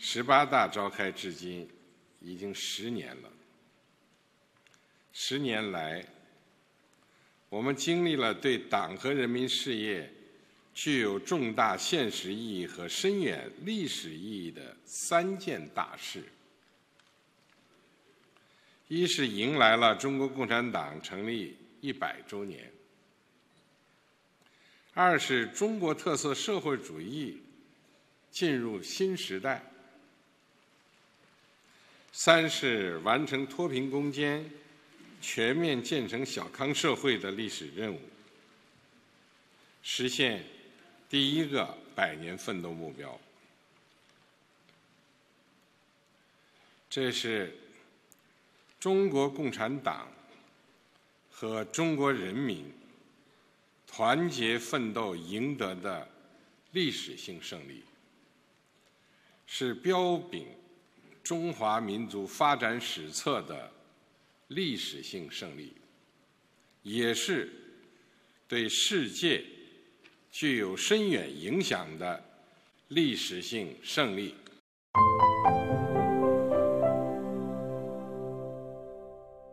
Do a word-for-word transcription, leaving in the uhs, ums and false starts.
十八大召开至今已经十年了。十年来，我们经历了对党和人民事业具有重大现实意义和深远历史意义的三件大事：一是迎来了中国共产党成立一百周年；二是中国特色社会主义进入新时代；三是完成脱贫攻坚、全面建成小康社会的历史任务，实现第一个百年奋斗目标。这是中国共产党和中国人民团结奋斗赢得的历史性胜利，是标炳中华民族发展史册的历史性胜利，也是对世界具有深远影响的历史性胜利。